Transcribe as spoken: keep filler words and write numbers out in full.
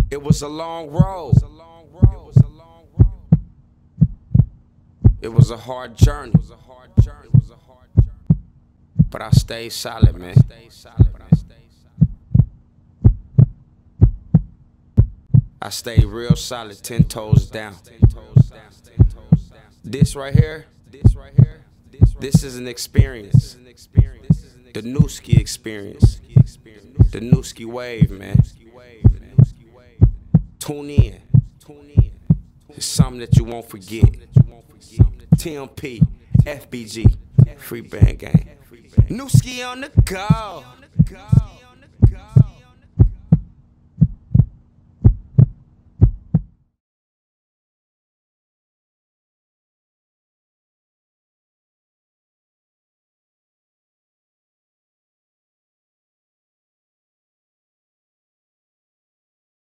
It was a long road. It was a hard journey. But I stayed solid, man. I stayed real solid, ten toes down. This right here, this is an experience. The Nuski experience. The Nuski wave, man. Tune in. It's something that you won't forget. T M P, F B G, Free Band Gang. Nuski on the go.